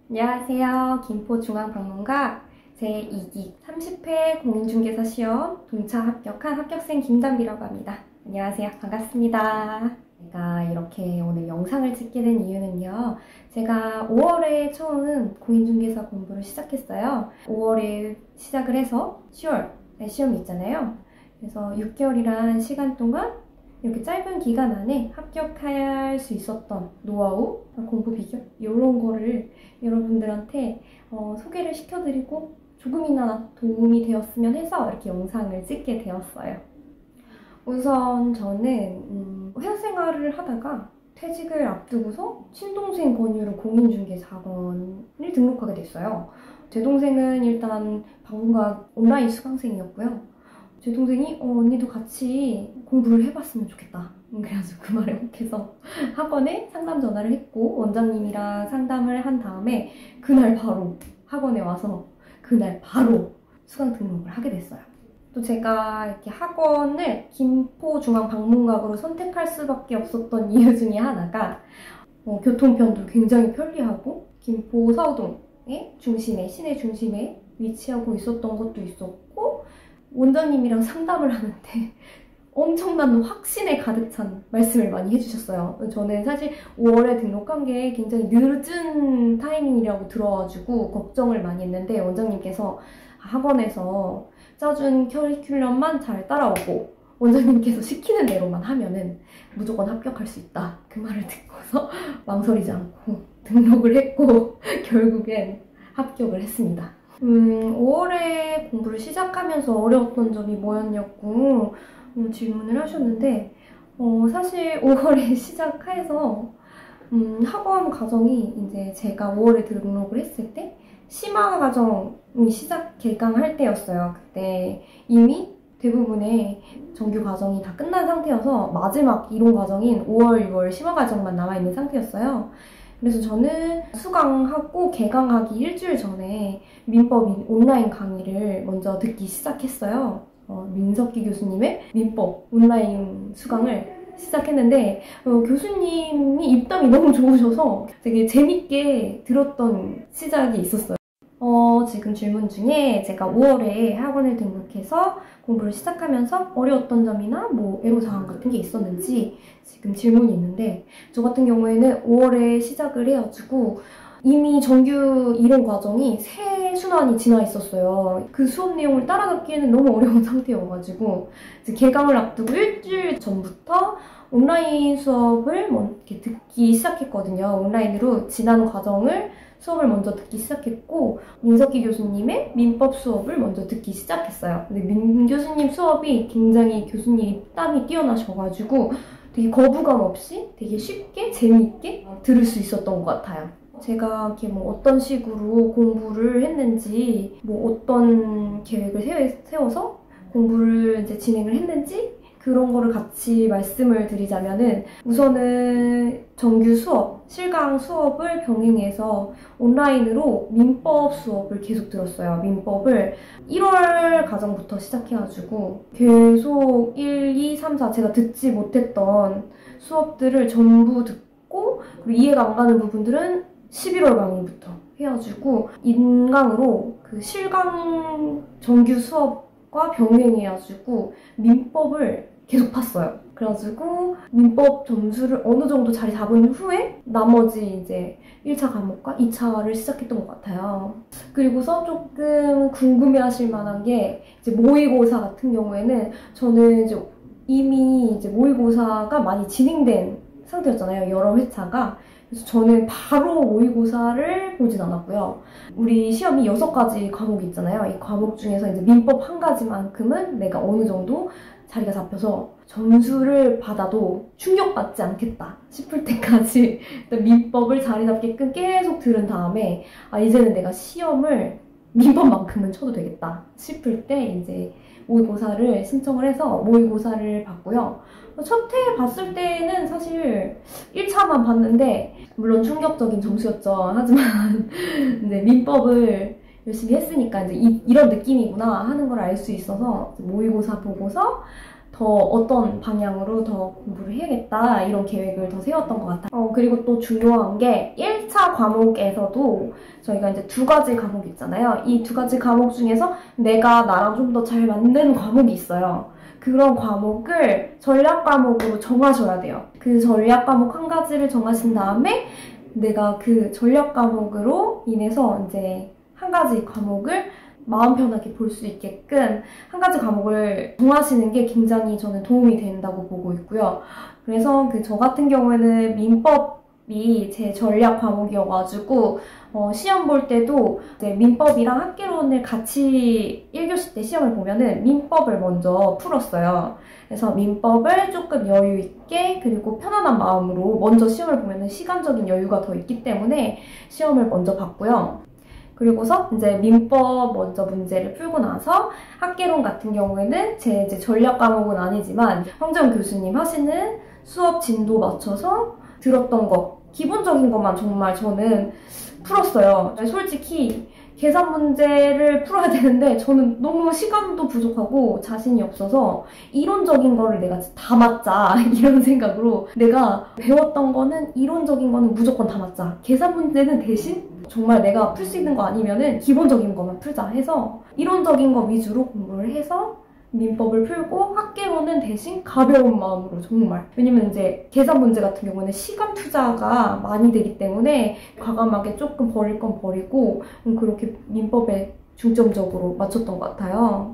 안녕하세요. 김포중앙박물관 제2기 30회 공인중개사 시험 동차 합격한 합격생 김담비라고 합니다. 안녕하세요. 반갑습니다. 제가 이렇게 오늘 영상을 찍게 된 이유는요. 제가 5월에 처음 공인중개사 공부를 시작했어요. 5월에 시작을 해서 10월에 시험이 있잖아요. 그래서 6개월이란 시간 동안 이렇게 짧은 기간 안에 합격할 수 있었던 노하우, 공부 비결 이런 거를 여러분들한테 소개를 시켜드리고 조금이나 도움이 되었으면 해서 이렇게 영상을 찍게 되었어요. 우선 저는 회사 생활을 하다가 퇴직을 앞두고서 친동생 권유로 공인중개사학원을 등록하게 됐어요. 제 동생은 일단 방문가 온라인 수강생이었고요. 제 동생이 언니도 같이 공부를 해봤으면 좋겠다. 그래가지고 그 말에 혹해서 학원에 상담 전화를 했고 원장님이랑 상담을 한 다음에 그날 바로 학원에 와서 그날 바로 수강 등록을 하게 됐어요. 또 제가 이렇게 학원을 김포중앙박물관으로 선택할 수밖에 없었던 이유 중에 하나가 교통편도 굉장히 편리하고 김포 서우동의 중심에, 시내 중심에 위치하고 있었던 것도 있었고 원장님이랑 상담을 하는데 엄청난 확신에 가득 찬 말씀을 많이 해주셨어요. 저는 사실 5월에 등록한 게 굉장히 늦은 타이밍이라고 들어가지고 걱정을 많이 했는데 원장님께서 학원에서 짜준 커리큘럼만 잘 따라오고 원장님께서 시키는 대로만 하면은 무조건 합격할 수 있다. 그 말을 듣고서 망설이지 않고 등록을 했고 결국엔 합격을 했습니다. 5월에 공부를 시작하면서 어려웠던 점이 뭐였냐고 질문을 하셨는데 사실 5월에 시작해서 학원 과정이 이제 제가 5월에 등록을 했을 때 심화 과정이 개강할 때였어요. 그때 이미 대부분의 정규 과정이 다 끝난 상태여서 마지막 이론 과정인 5월, 6월 심화 과정만 남아있는 상태였어요. 그래서 저는 수강하고 개강하기 일주일 전에 민법 온라인 강의를 먼저 듣기 시작했어요. 민석기 교수님의 민법 온라인 수강을 시작했는데 교수님이 입담이 너무 좋으셔서 되게 재밌게 들었던 시작이 있었어요. 지금 질문 중에 제가 5월에 학원을 등록해서 공부를 시작하면서 어려웠던 점이나 뭐 애로사항 같은 게 있었는지 지금 질문이 있는데 저 같은 경우에는 5월에 시작을 해가지고 이미 정규 이론 과정이 3순환이 지나 있었어요. 그 수업 내용을 따라잡기에는 너무 어려운 상태여가지고 이제 개강을 앞두고 일주일 전부터 온라인 수업을 이렇게 듣기 시작했거든요. 온라인으로 지난 과정을 수업을 먼저 듣기 시작했고 민석기 교수님의 민법 수업을 먼저 듣기 시작했어요. 근데 민 교수님 수업이 굉장히 교수님 입담이 뛰어나셔가지고 되게 거부감 없이 되게 쉽게 재미있게 들을 수 있었던 것 같아요. 제가 이렇게 뭐 어떤 식으로 공부를 했는지 뭐 어떤 계획을 세워서 공부를 이제 진행을 했는지 그런 거를 같이 말씀을 드리자면은 우선은 정규 수업, 실강 수업을 병행해서 온라인으로 민법 수업을 계속 들었어요. 민법을 1월 과정부터 시작해가지고 계속 1, 2, 3, 4 제가 듣지 못했던 수업들을 전부 듣고 그리고 이해가 안 가는 부분들은 11월 강의부터 해가지고 인강으로 그 실강 정규 수업과 병행해가지고 민법을 계속 팠어요. 그래가지고 민법 점수를 어느 정도 자리 잡은 후에 나머지 이제 1차 과목과 2차를 시작했던 것 같아요. 그리고서 조금 궁금해하실 만한 게 이제 모의고사 같은 경우에는 저는 이제 이미 이제 모의고사가 많이 진행된 상태였잖아요. 여러 회차가. 그래서 저는 바로 모의고사를 보진 않았고요. 우리 시험이 6가지 과목이 있잖아요. 이 과목 중에서 이제 민법 한 가지만큼은 내가 어느 정도 자리가 잡혀서 점수를 받아도 충격받지 않겠다 싶을 때까지 일단 민법을 자리 잡게끔 계속 들은 다음에 이제는 내가 시험을 민법만큼은 쳐도 되겠다 싶을 때 이제 모의고사를 신청을 해서 모의고사를 봤고요. 첫 해 봤을 때는 사실 1차만 봤는데 물론 충격적인 점수였죠. 하지만 네, 민법을 열심히 했으니까 이제 이런 느낌이구나 하는 걸 알 수 있어서 모의고사 보고서 더 어떤 방향으로 더 공부를 해야겠다 이런 계획을 더 세웠던 것 같아요. 그리고 또 중요한 게 1차 과목에서도 저희가 이제 2가지 과목이 있잖아요. 이 2가지 과목 중에서 내가 나랑 좀 더 잘 맞는 과목이 있어요. 그런 과목을 전략 과목으로 정하셔야 돼요. 그 전략 과목 한 가지를 정하신 다음에 내가 그 전략 과목으로 인해서 이제 한 가지 과목을 마음 편하게 볼 수 있게끔 한 가지 과목을 정하시는 게 굉장히 저는 도움이 된다고 보고 있고요. 그래서 저 같은 경우에는 민법이 제 전략 과목이어가지고 시험 볼 때도 이제 민법이랑 학개론을 같이 1교시 때 시험을 보면은 민법을 먼저 풀었어요. 그래서 민법을 조금 여유 있게 그리고 편안한 마음으로 먼저 시험을 보면은 시간적인 여유가 더 있기 때문에 시험을 먼저 봤고요. 그리고서 이제 민법 먼저 문제를 풀고 나서 학개론 같은 경우에는 제 이제 전략 과목은 아니지만 황재원 교수님 하시는 수업 진도 맞춰서 들었던 거 기본적인 것만 정말 저는 풀었어요. 솔직히 계산 문제를 풀어야 되는데 저는 너무 시간도 부족하고 자신이 없어서 이론적인 거를 내가 다 맞자 이런 생각으로 내가 배웠던 거는 이론적인 거는 무조건 다 맞자. 계산 문제는 대신 정말 내가 풀 수 있는 거 아니면은 기본적인 것만 풀자 해서 이론적인 거 위주로 공부를 해서 민법을 풀고 학개론은 대신 가벼운 마음으로 정말 왜냐면 이제 계산 문제 같은 경우는 시간 투자가 많이 되기 때문에 과감하게 조금 버릴 건 버리고 그렇게 민법에 중점적으로 맞췄던 것 같아요.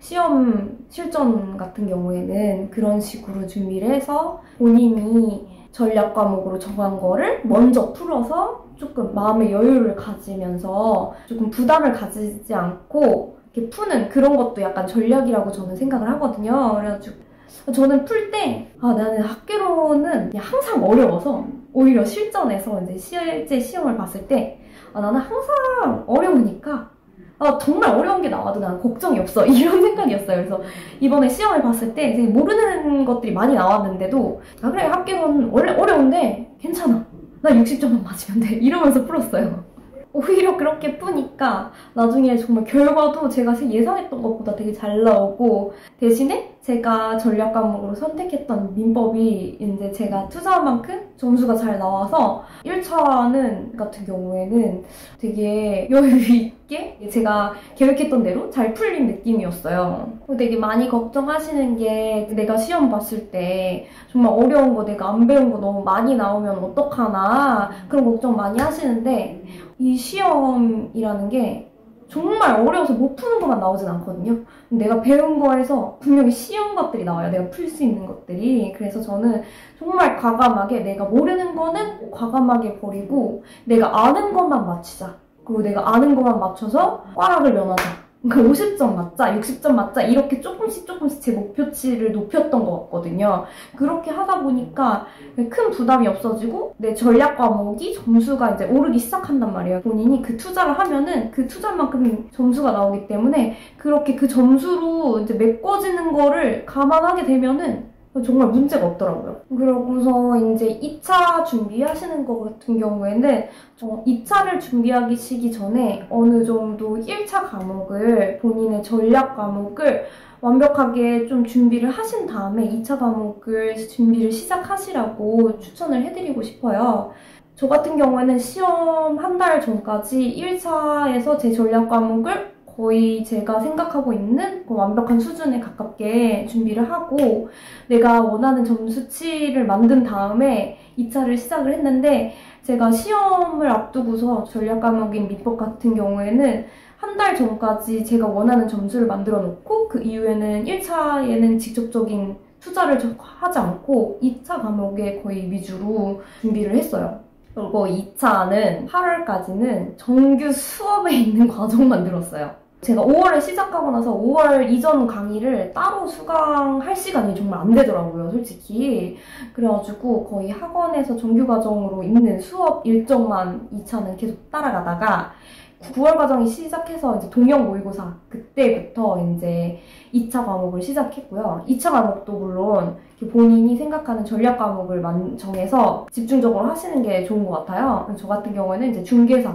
시험 실전 같은 경우에는 그런 식으로 준비를 해서 본인이 전략 과목으로 정한 거를 먼저 풀어서 조금 마음의 여유를 가지면서 조금 부담을 가지지 않고 이렇게 푸는 그런 것도 약간 전략이라고 저는 생각을 하거든요. 그래가지고 저는 풀 때 나는 학개론은 그냥 항상 어려워서 오히려 실전에서 이제 실제 시험을 봤을 때 나는 항상 어려우니까 정말 어려운 게 나와도 나는 걱정이 없어 이런 생각이었어요. 그래서 이번에 시험을 봤을 때 이제 모르는 것들이 많이 나왔는데도 그래 학개론 원래 어려운데 괜찮아 나 60점만 맞으면 돼 이러면서 풀었어요. 오히려 그렇게 푸니까 나중에 정말 결과도 제가 예상했던 것보다 되게 잘 나오고 대신에 제가 전략 과목으로 선택했던 민법이 이제 제가 투자한 만큼 점수가 잘 나와서 1차는 같은 경우에는 되게 여유 있게 제가 계획했던 대로 잘 풀린 느낌이었어요. 되게 많이 걱정하시는 게 내가 시험 봤을 때 정말 어려운 거 내가 안 배운 거 너무 많이 나오면 어떡하나 그런 걱정 많이 하시는데 이 시험이라는 게 정말 어려워서 못 푸는 것만 나오진 않거든요. 내가 배운 거에서 분명히 쉬운 것들이 나와요. 내가 풀 수 있는 것들이. 그래서 저는 정말 과감하게 내가 모르는 거는 과감하게 버리고 내가 아는 것만 맞추자. 그리고 내가 아는 것만 맞춰서 꽈락을 면하자. 그러니까 50점 맞자, 60점 맞자 이렇게 조금씩 제 목표치를 높였던 것 같거든요. 그렇게 하다 보니까 큰 부담이 없어지고 내 전략 과목이 점수가 이제 오르기 시작한단 말이에요. 본인이 그 투자를 하면은 그 투자만큼 점수가 나오기 때문에 그렇게 그 점수로 이제 메꿔지는 거를 감안하게 되면은 정말 문제가 없더라고요. 그러고서 이제 2차 준비하시는 것 같은 경우에는 2차를 준비하기 시기 전에 어느 정도 1차 과목을 본인의 전략 과목을 완벽하게 좀 준비를 하신 다음에 2차 과목을 준비를 시작하시라고 추천을 해드리고 싶어요. 저 같은 경우에는 시험 한 달 전까지 1차에서 제 전략 과목을 거의 제가 생각하고 있는 완벽한 수준에 가깝게 준비를 하고 내가 원하는 점수치를 만든 다음에 2차를 시작을 했는데 제가 시험을 앞두고서 전략 과목인 민법 같은 경우에는 한 달 전까지 제가 원하는 점수를 만들어 놓고 그 이후에는 1차에는 직접적인 투자를 하지 않고 2차 과목에 거의 위주로 준비를 했어요. 그리고 2차는 8월까지는 정규 수업에 있는 과정만 들었어요. 제가 5월에 시작하고 나서 5월 이전 강의를 따로 수강할 시간이 정말 안 되더라고요, 솔직히. 그래가지고 거의 학원에서 정규 과정으로 있는 수업 일정만 2차는 계속 따라가다가 9월 과정이 시작해서 이제 동영 모의고사 그때부터 이제 2차 과목을 시작했고요. 2차 과목도 물론 본인이 생각하는 전략 과목을 정해서 집중적으로 하시는 게 좋은 것 같아요. 저 같은 경우에는 이제 중개사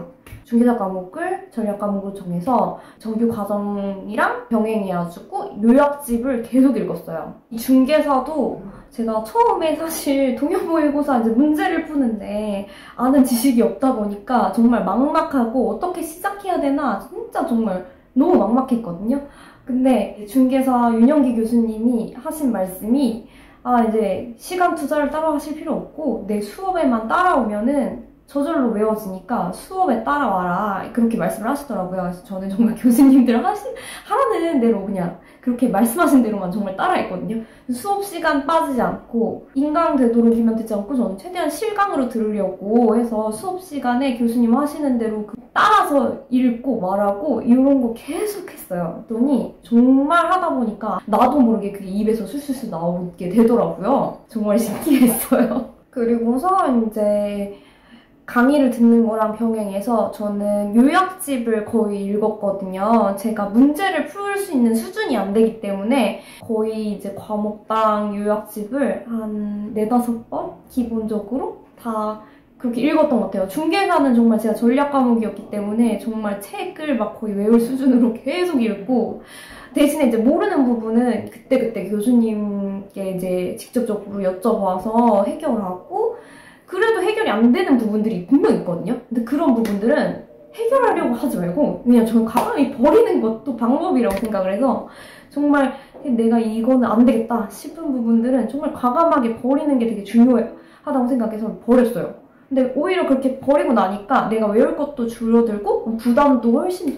중개사 과목을 전략 과목으로 정해서 정규 과정이랑 병행해가지고 요약집을 계속 읽었어요. 이 중개사도 제가 처음에 사실 동영모의고사 이제 문제를 푸는데 아는 지식이 없다 보니까 정말 막막하고 어떻게 시작해야 되나 진짜 정말 너무 막막했거든요. 근데 중개사 윤영기 교수님이 하신 말씀이 이제 시간 투자를 따로 하실 필요 없고 내 수업에만 따라오면은 저절로 외워지니까 수업에 따라와라 그렇게 말씀을 하시더라고요. 그래서 저는 정말 교수님들 하라는 대로 그냥 그렇게 말씀하신 대로만 정말 따라했거든요. 수업 시간 빠지지 않고 인강 되도록이면 듣지 않고 저는 최대한 실강으로 들으려고 해서 수업 시간에 교수님 하시는 대로 따라서 읽고 말하고 이런 거 계속 했어요. 그랬더니 정말 하다 보니까 나도 모르게 그게 입에서 술술술 나오게 되더라고요. 정말 신기했어요. 그리고서 이제 강의를 듣는 거랑 병행해서 저는 요약집을 거의 읽었거든요. 제가 문제를 풀 수 있는 수준이 안 되기 때문에 거의 이제 과목당 요약집을 한 4-5번 기본적으로 다 그렇게 읽었던 것 같아요. 중개사는 정말 제가 전략 과목이었기 때문에 정말 책을 막 거의 외울 수준으로 계속 읽고 대신에 이제 모르는 부분은 그때그때 교수님께 이제 직접적으로 여쭤봐서 해결하고 그래도 해결이 안 되는 부분들이 분명 있거든요. 근데 그런 부분들은 해결하려고 하지 말고 그냥 저는 과감히 버리는 것도 방법이라고 생각을 해서 정말 내가 이거는 안 되겠다 싶은 부분들은 정말 과감하게 버리는 게 되게 중요하다고 생각해서 버렸어요. 근데 오히려 그렇게 버리고 나니까 내가 외울 것도 줄어들고 부담도 훨씬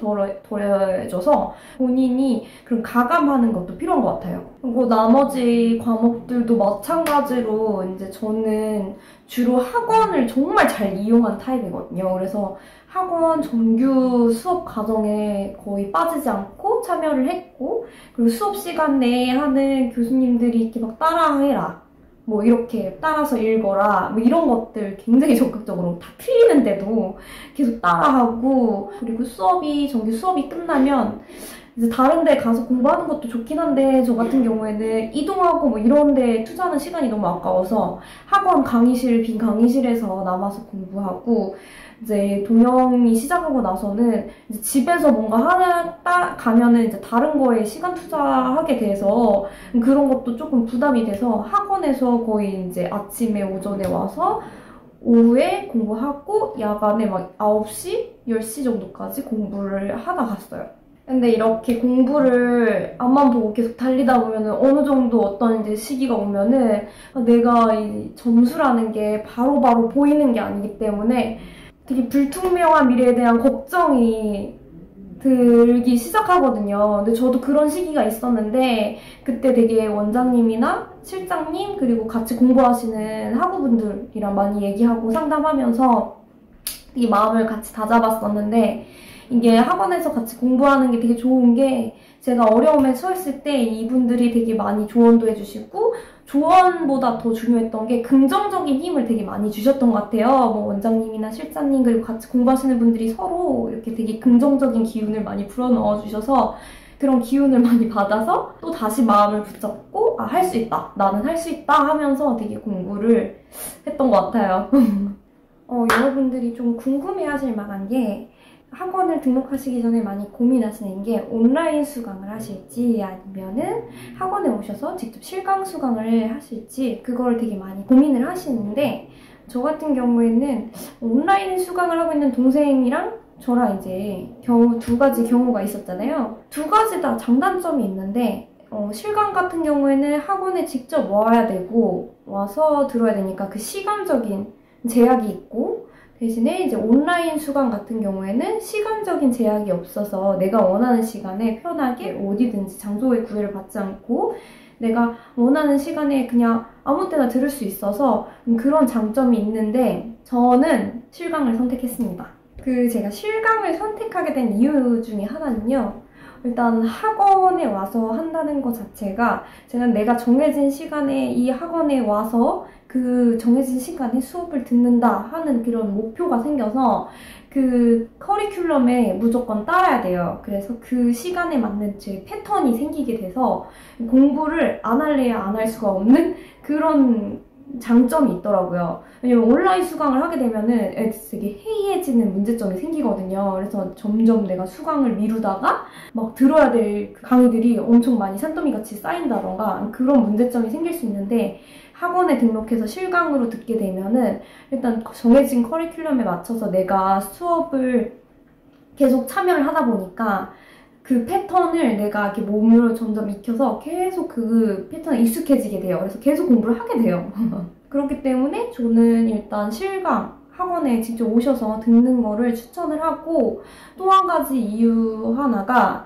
덜해져서 본인이 그런 가감하는 것도 필요한 것 같아요. 그리고 나머지 과목들도 마찬가지로 이제 저는 주로 학원을 정말 잘 이용한 타입이거든요. 그래서 학원 정규 수업 과정에 거의 빠지지 않고 참여를 했고 그리고 수업 시간 내에 하는 교수님들이 이렇게 막 따라해라. 뭐 이렇게 따라서 읽어라 뭐 이런 것들 굉장히 적극적으로 다 틀리는데도 계속 따라하고 그리고 정규 수업이 끝나면 이제 다른 데 가서 공부하는 것도 좋긴 한데 저 같은 경우에는 이동하고 뭐 이런 데 투자하는 시간이 너무 아까워서 학원 빈 강의실에서 남아서 공부하고 이제 동영이 시작하고 나서는 이제 집에서 뭔가 가면은 이제 다른 거에 시간 투자하게 돼서 그런 것도 조금 부담이 돼서 학원에서 거의 이제 아침에 오전에 와서 오후에 공부하고 야간에 막 9시, 10시 정도까지 공부를 하다 갔어요. 근데 이렇게 공부를 앞만 보고 계속 달리다 보면은 어느 정도 어떤 이제 시기가 오면은 내가 이 점수라는 게 바로바로 보이는 게 아니기 때문에 되게 불투명한 미래에 대한 걱정이 들기 시작하거든요. 근데 저도 그런 시기가 있었는데 그때 되게 원장님이나 실장님 그리고 같이 공부하시는 학우분들이랑 많이 얘기하고 상담하면서 되게 마음을 같이 다잡았었는데 이게 학원에서 같이 공부하는 게 되게 좋은 게 제가 어려움에 처했을 때 이분들이 되게 많이 조언도 해주시고 조언보다 더 중요했던 게 긍정적인 힘을 되게 많이 주셨던 것 같아요. 뭐 원장님이나 실장님 그리고 같이 공부하시는 분들이 서로 이렇게 되게 긍정적인 기운을 많이 불어넣어 주셔서 그런 기운을 많이 받아서 또 다시 마음을 붙잡고 할 수 있다. 나는 할 수 있다 하면서 되게 공부를 했던 것 같아요. 여러분들이 좀 궁금해하실 만한 게 학원을 등록하시기 전에 많이 고민하시는 게 온라인 수강을 하실지 아니면은 학원에 오셔서 직접 실강 수강을 하실지 그걸 되게 많이 고민을 하시는데 저 같은 경우에는 온라인 수강을 하고 있는 동생이랑 저랑 이제 두 가지 경우가 있었잖아요. 두 가지 다 장단점이 있는데 실강 같은 경우에는 학원에 직접 와야 되고 와서 들어야 되니까 그 시간적인 제약이 있고 대신에 이제 온라인 수강 같은 경우에는 시간적인 제약이 없어서 내가 원하는 시간에 편하게 어디든지 장소의 구애를 받지 않고 내가 원하는 시간에 그냥 아무 때나 들을 수 있어서 그런 장점이 있는데 저는 실강을 선택했습니다. 제가 실강을 선택하게 된 이유 중에 하나는요. 일단 학원에 와서 한다는 것 자체가 내가 정해진 시간에 이 학원에 와서 그 정해진 시간에 수업을 듣는다 하는 그런 목표가 생겨서 그 커리큘럼에 무조건 따라야 돼요. 그래서 그 시간에 맞는 제 패턴이 생기게 돼서 공부를 안 할래야 안 할 수가 없는 그런 장점이 있더라고요. 왜냐면 온라인 수강을 하게 되면은 되게 해이해지는 문제점이 생기거든요. 그래서 점점 내가 수강을 미루다가 막 들어야 될 강의들이 엄청 많이 산더미같이 쌓인다던가 그런 문제점이 생길 수 있는데, 학원에 등록해서 실강으로 듣게 되면은 일단 정해진 커리큘럼에 맞춰서 내가 수업을 계속 참여를 하다 보니까 그 패턴을 내가 이렇게 몸으로 점점 익혀서 계속 그 패턴에 익숙해지게 돼요. 그래서 계속 공부를 하게 돼요. 그렇기 때문에 저는 일단 실강 학원에 직접 오셔서 듣는 거를 추천을 하고, 또 한 가지 이유 하나가,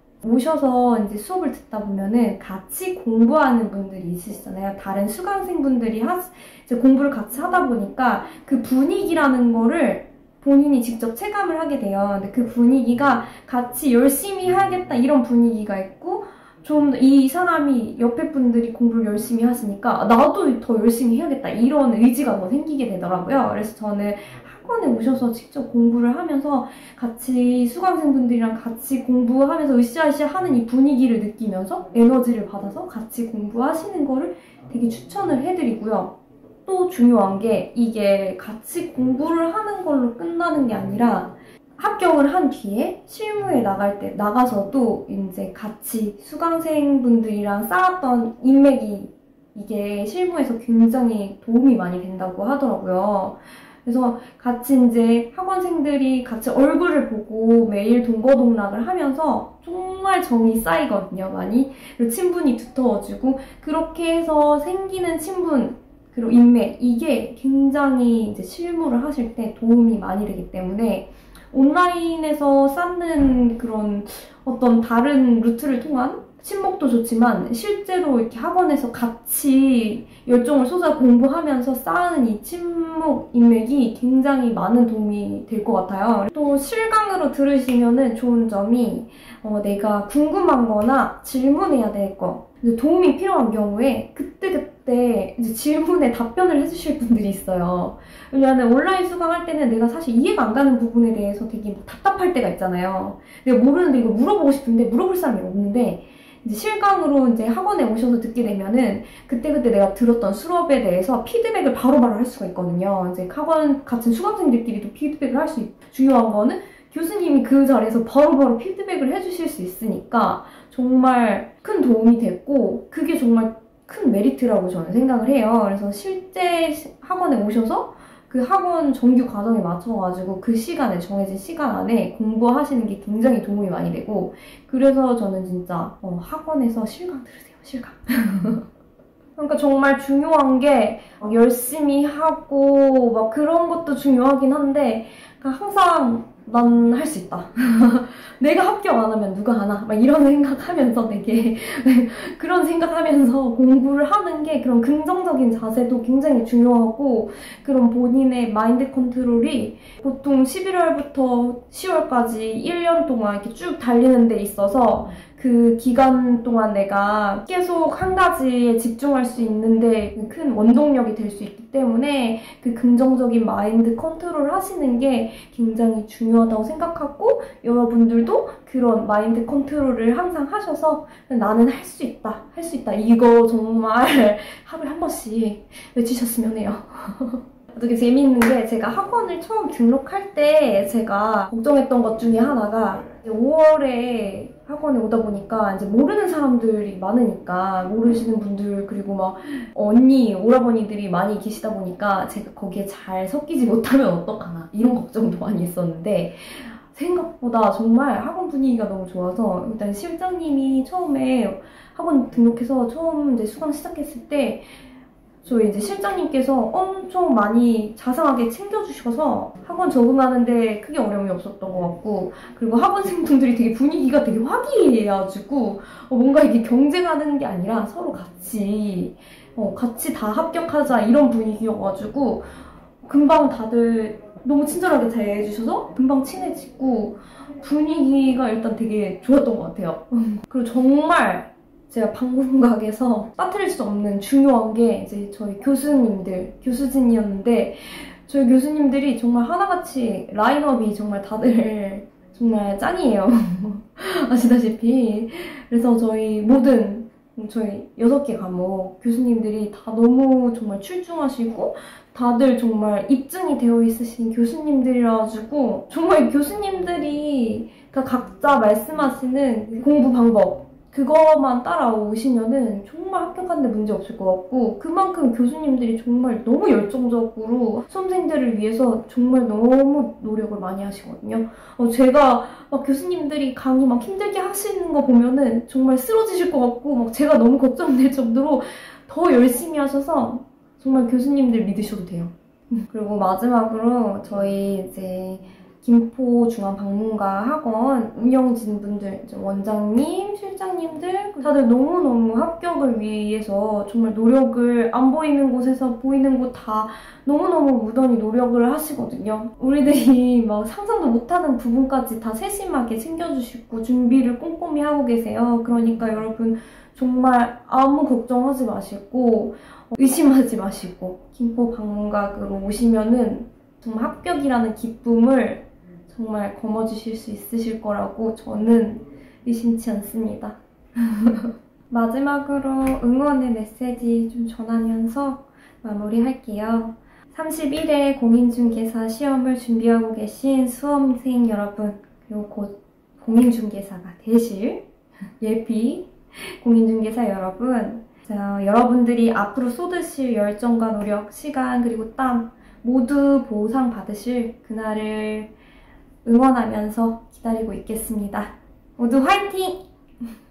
오셔서 이제 수업을 듣다 보면은 같이 공부하는 분들이 있으시잖아요. 다른 수강생분들이 이제 공부를 같이 하다 보니까 그 분위기라는 거를 본인이 직접 체감을 하게 돼요. 근데 그 분위기가 같이 열심히 하겠다 이런 분위기가 있고, 좀 이 사람이 옆에 분들이 공부를 열심히 하시니까 나도 더 열심히 해야겠다 이런 의지가 더 생기게 되더라고요. 그래서 저는 학원에 오셔서 직접 공부를 하면서 같이 수강생분들이랑 같이 공부하면서 으쌰으쌰 하는 이 분위기를 느끼면서 에너지를 받아서 같이 공부하시는 거를 되게 추천을 해드리고요. 또 중요한 게, 이게 같이 공부를 하는 걸로 끝나는 게 아니라 합격을 한 뒤에 실무에 나가서도 이제 같이 수강생분들이랑 쌓았던 인맥이 이게 실무에서 굉장히 도움이 많이 된다고 하더라고요. 그래서 같이 이제 학원생들이 같이 얼굴을 보고 매일 동거동락을 하면서 정말 정이 쌓이거든요, 많이. 그리고 친분이 두터워지고, 그렇게 해서 생기는 친분, 그리고 인맥, 이게 굉장히 이제 실무를 하실 때 도움이 많이 되기 때문에 온라인에서 쌓는 그런 어떤 다른 루트를 통한 친목도 좋지만, 실제로 이렇게 학원에서 같이 열정을 쏟아 공부하면서 쌓은 이 친목, 인맥이 굉장히 많은 도움이 될 것 같아요. 또 실강으로 들으시면은 좋은 점이, 내가 궁금한 거나 질문해야 될 거, 도움이 필요한 경우에 그때그때 이제 질문에 답변을 해주실 분들이 있어요. 왜냐하면 온라인 수강할 때는 내가 사실 이해가 안 가는 부분에 대해서 되게 답답할 때가 있잖아요. 내가 모르는데 이거 물어보고 싶은데 물어볼 사람이 없는데, 이제 실강으로 이제 학원에 오셔서 듣게 되면은 그때그때 내가 들었던 수업에 대해서 피드백을 바로바로 할 수가 있거든요. 이제 학원 같은 수강생들끼리도 피드백을 할 수 있고, 중요한 거는 교수님이 그 자리에서 바로바로 피드백을 해주실 수 있으니까 정말 큰 도움이 됐고, 그게 정말 큰 메리트라고 저는 생각을 해요. 그래서 실제 학원에 오셔서 그 학원 정규 과정에 맞춰가지고 그 시간에, 정해진 시간 안에 공부하시는 게 굉장히 도움이 많이 되고, 그래서 저는 진짜 학원에서 실강 들으세요, 실강. 그러니까 정말 중요한 게 열심히 하고 막 그런 것도 중요하긴 한데, 그러니까 항상 난 할 수 있다. 내가 합격 안 하면 누가 하나? 막 이런 생각하면서 되게 그런 생각하면서 공부를 하는 게, 그런 긍정적인 자세도 굉장히 중요하고, 그런 본인의 마인드 컨트롤이 보통 11월부터 10월까지 1년 동안 이렇게 쭉 달리는 데 있어서 그 기간 동안 내가 계속 한 가지에 집중할 수 있는데 큰 원동력이 될 수 있기 때문에 그 긍정적인 마인드 컨트롤 하시는 게 굉장히 중요하다고 생각하고, 여러분들도 그런 마인드 컨트롤을 항상 하셔서 나는 할 수 있다, 할 수 있다, 이거 정말 하루에 한 번씩 외치셨으면 해요. 되게 재미있는 게, 제가 학원을 처음 등록할 때 제가 걱정했던 것 중에 하나가, 5월에 학원에 오다 보니까 이제 모르는 사람들이 많으니까, 모르시는 분들, 그리고 막 언니, 오라버니들이 많이 계시다 보니까 제가 거기에 잘 섞이지 못하면 어떡하나 이런 걱정도 많이 했었는데, 생각보다 정말 학원 분위기가 너무 좋아서, 일단 실장님이 처음에 학원 등록해서 처음 이제 수강 시작했을 때 저희 이제 실장님께서 엄청 많이 자상하게 챙겨주셔서 학원 적응하는데 크게 어려움이 없었던 것 같고, 그리고 학원생분들이 되게 분위기가 되게 화기애애해가지고 뭔가 이게 경쟁하는 게 아니라 서로 같이 다 합격하자 이런 분위기여가지고 금방 다들 너무 친절하게 대해주셔서 금방 친해지고, 분위기가 일단 되게 좋았던 것 같아요. 그리고 정말 제가 방문각에서 빠뜨릴 수 없는 중요한 게 이제 저희 교수님들, 교수진이었는데, 저희 교수님들이 정말 하나같이 라인업이 정말 다들 정말 짱이에요. 아시다시피. 그래서 저희 모든 저희 6개 과목 교수님들이 다 너무 정말 출중하시고 다들 정말 입증이 되어 있으신 교수님들이라 가지고 정말 교수님들이 각자 말씀하시는 공부 방법 그거만 따라오시면은 정말 합격하는데 문제 없을 것 같고 그만큼 교수님들이 정말 너무 열정적으로 수험생들을 위해서 정말 너무 노력을 많이 하시거든요. 제가 막 교수님들이 강의 막 힘들게 하시는 거 보면은 정말 쓰러지실 것 같고 막 제가 너무 걱정될 정도로 더 열심히 하셔서 정말 교수님들 믿으셔도 돼요. 그리고 마지막으로 저희 이제 김포중앙박물관 학원 운영진 분들, 원장님, 실장님들 다들 너무너무 합격을 위해서 정말 노력을 안 보이는 곳에서 보이는 곳 다 너무너무 무던히 노력을 하시거든요. 우리들이 막 상상도 못하는 부분까지 다 세심하게 챙겨주시고 준비를 꼼꼼히 하고 계세요. 그러니까 여러분 정말 아무 걱정하지 마시고 의심하지 마시고 김포박물관으로 오시면은 정말 합격이라는 기쁨을 정말 거머쥐실 수 있으실 거라고 저는 의심치 않습니다. 마지막으로 응원의 메시지 좀 전하면서 마무리할게요. 31회 공인중개사 시험을 준비하고 계신 수험생 여러분, 그리고 곧 공인중개사가 되실 예비 공인중개사 여러분, 여러분들이 앞으로 쏟으실 열정과 노력, 시간, 그리고 땀 모두 보상받으실 그날을 응원하면서 기다리고 있겠습니다. 모두 화이팅!